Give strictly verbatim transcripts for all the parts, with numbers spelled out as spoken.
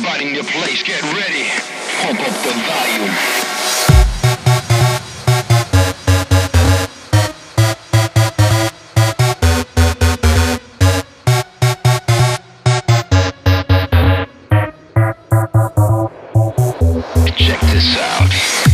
Everybody in your place, get ready. Pump up the volume. Check this out.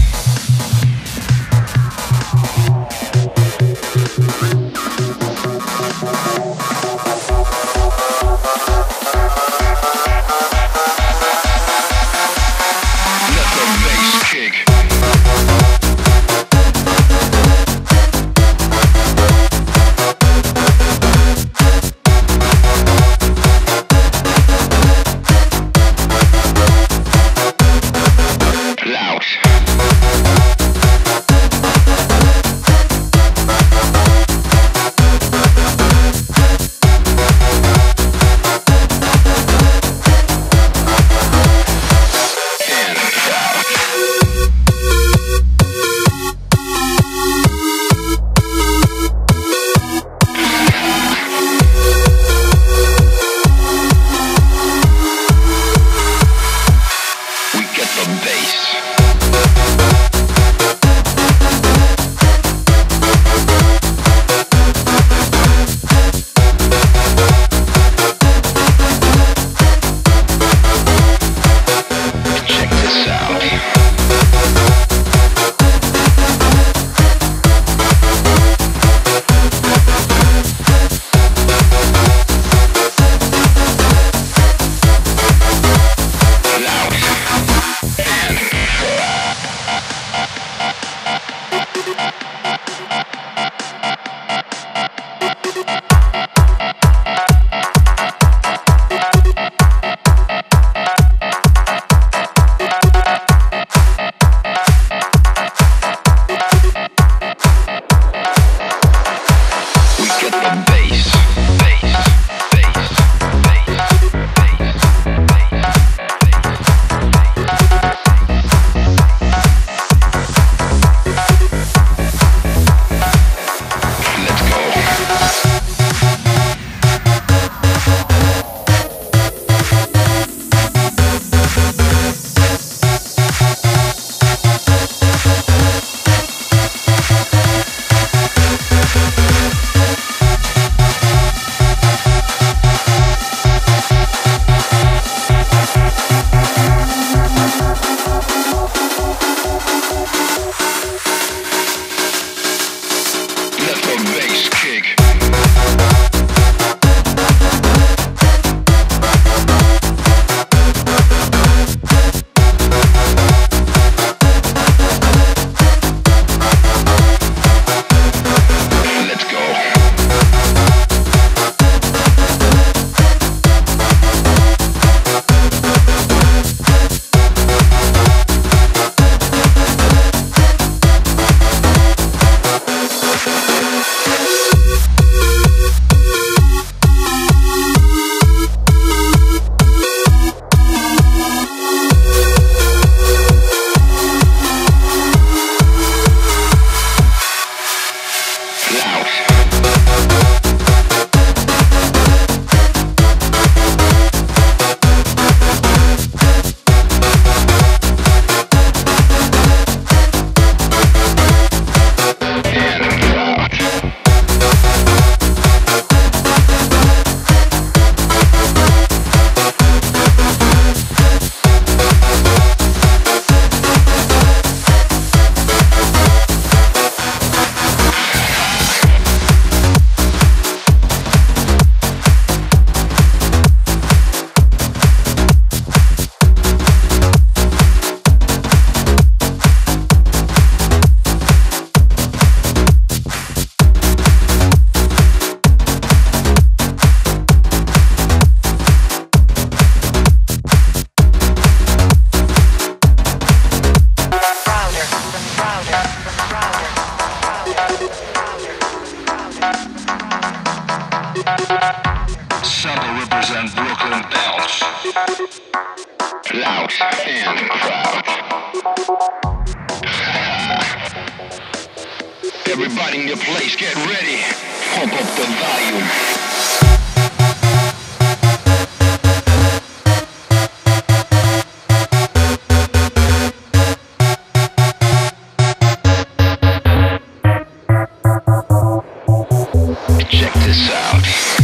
Sample represent Brooklyn Bounce. Loud and proud. Everybody in your place, get ready. Pump up the volume. this out.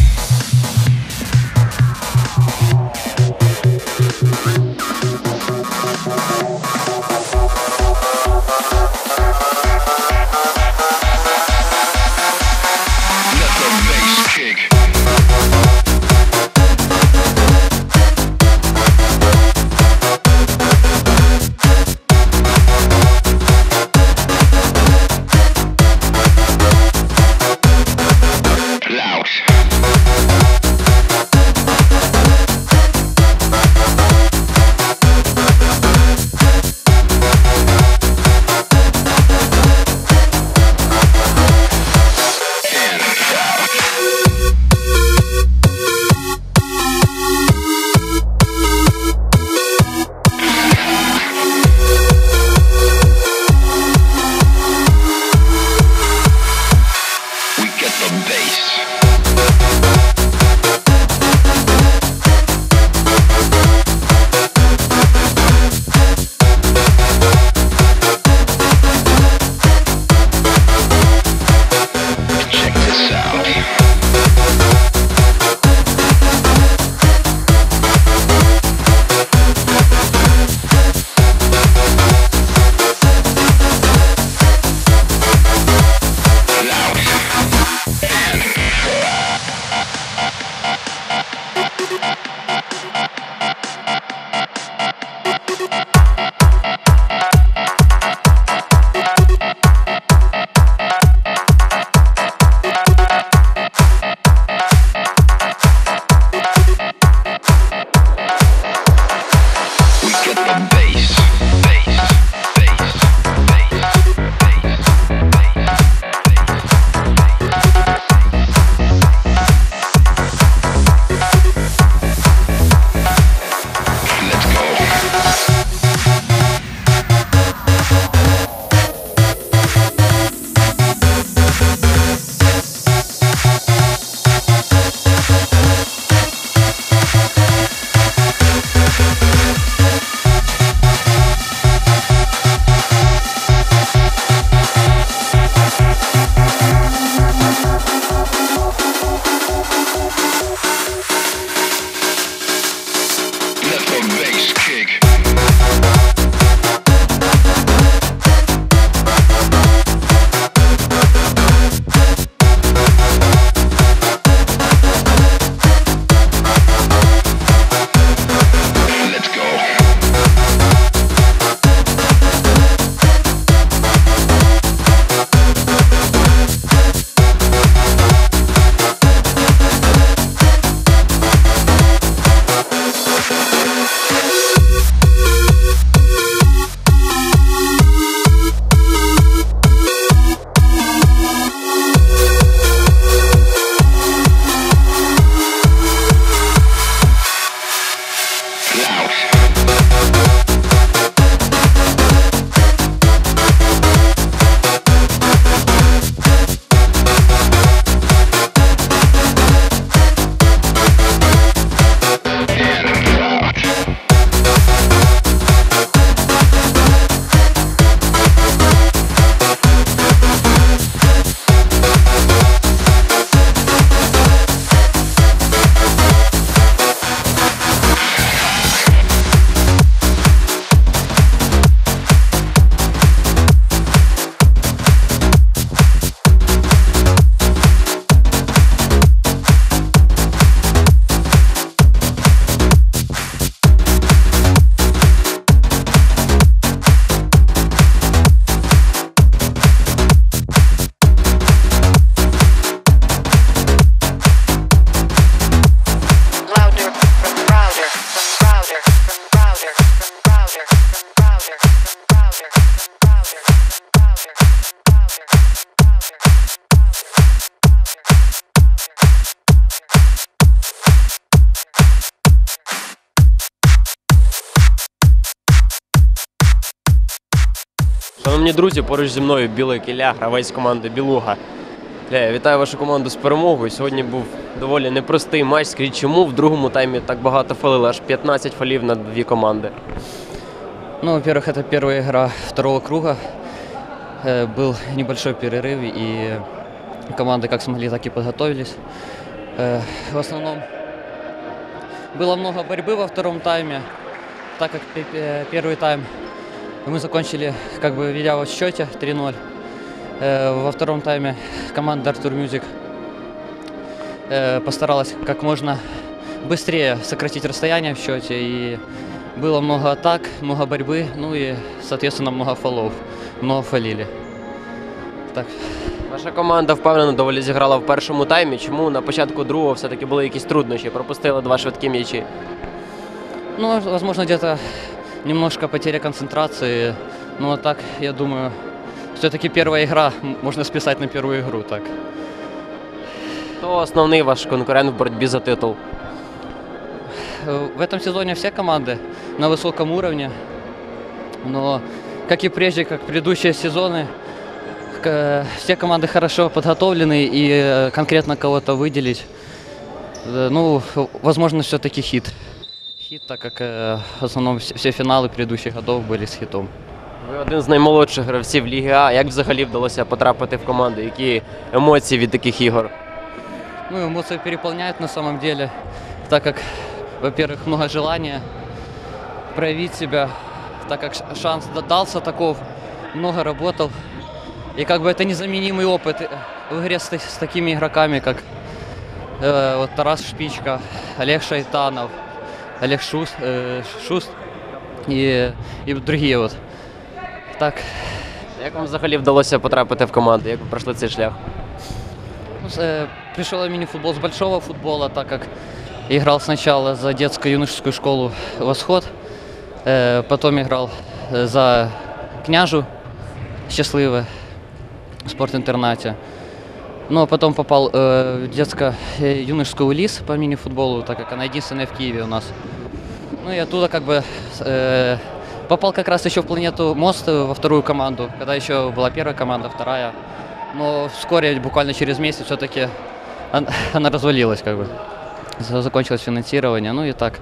Шановні друзі, поруч зі мною Білий Кілля, гравець команди Білуга. Я вітаю вашу команду з перемогою. Сьогодні був доволі непростий матч. Скажіть, чому в другому таймі так багато фолили? Аж пятнадцать фолів на дві команди. Ну, во-первых, это первая игра второго круга. Был небольшой перерыв, и команды как смогли, так и подготовились. Э, В основном было много борьбы во втором тайме, так как пе- пе- первый тайм мы закончили, как бы ведя в счете три ноль. Э, Во втором тайме команда Артур Мюзик э, постаралась как можно быстрее сократить расстояние в счете, и было много атак, много борьбы, ну и, соответственно, много фолов, много фолили. Так. Ваша команда впевнено доволі зіграла в першому таймі. Чому на початку другого все-таки були якісь труднощі? Пропустили два швидкі м'ячі. Ну, возможно, где-то немножко потеря концентрации, но а так, я думаю, все-таки первая игра, м, можно списать на первую игру, так. Хто основний ваш конкурент в боротьбі за титул? Э, В этом сезоне все команды на высоком уровне, но, как и прежде, как предыдущие сезоны, к- все команды хорошо подготовлены, и э, конкретно кого-то выделить, э, ну, возможно, все-таки хит. Хит, так как э, в основном все, все финалы предыдущих годов были с хитом. Ви один з наймолодших гравців Ліги А. Як взагалі вдалося потрапити в команду? Які емоції від таких ігор? Ну, эмоции переполняют на самом деле, так как, во-первых, много желания проявить себя, так как ш- шанс д- дался таков, много работал. И как бы это незаменимый опыт э, в игре с, та- с такими игроками, как э, вот Тарас Шпичка, Олег Шайтанов, Олег Шуст, э, Шуст и, и другие вот. Так, Як вам взагалі вдалося потрапити в команду? Як ви пройшли цей шлях? ну, с- э, пришел я в мини-футбол с большого футбола, так как играл сначала за детско-юношескую школу «Восход», э, потом играл э, за «Княжу» счастливое в спортинтернате. Ну, а потом попал э, в детско-юношескую «Лис» по мини-футболу, так как она единственная в Киеве у нас. Ну и оттуда как бы э, попал как раз еще в «Планету Мост» э, во вторую команду, когда еще была первая команда, вторая. Но вскоре, буквально через месяц, все-таки он- она развалилась, как бы. За- Закончилось финансирование, ну и так.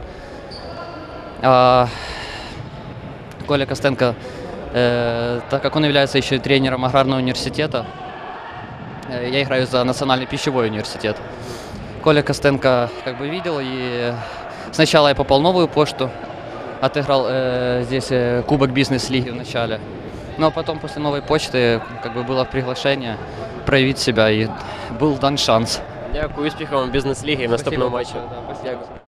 А Коля Костенко, э, так как он является еще и тренером аграрного университета, э, я играю за Национальный пищевой университет. Коля Костенко как бы видел, и сначала я попал в новую почту, отыграл э, здесь э, Кубок бизнес-лиги в начале. Ну а потом после новой почты как бы было приглашение проявить себя, и был дан шанс. Дякую, успіхів вам в бізнес-лігі в наступному матчі. Спасибо большое, да, спасибо. Дякую.